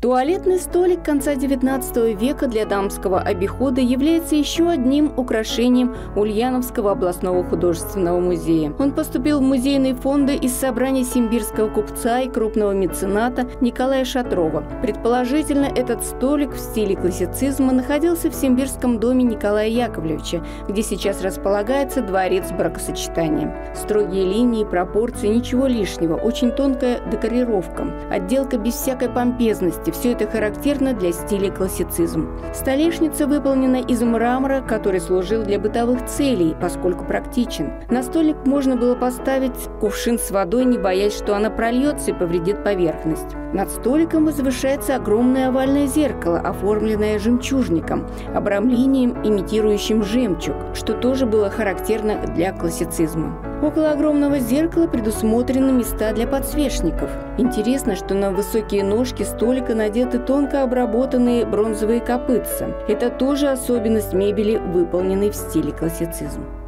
Туалетный столик конца XIX века для дамского обихода является еще одним украшением Ульяновского областного художественного музея. Он поступил в музейные фонды из собрания симбирского купца и крупного мецената Николая Шатрова. Предположительно, этот столик в стиле классицизма находился в Симбирском доме Николая Яковлевича, где сейчас располагается дворец бракосочетания. Строгие линии, пропорции, ничего лишнего, очень тонкая декорировка, отделка без всякой помпезности. Все это характерно для стиля классицизм. Столешница выполнена из мрамора, который служил для бытовых целей, поскольку практичен. На столик можно было поставить кувшин с водой, не боясь, что она прольется и повредит поверхность. Над столиком возвышается огромное овальное зеркало, оформленное жемчужником, обрамлением, имитирующим жемчуг, что тоже было характерно для классицизма. Около огромного зеркала предусмотрены места для подсвечников. Интересно, что на высокие ножки столика надеты тонко обработанные бронзовые копытца. Это тоже особенность мебели, выполненной в стиле классицизм.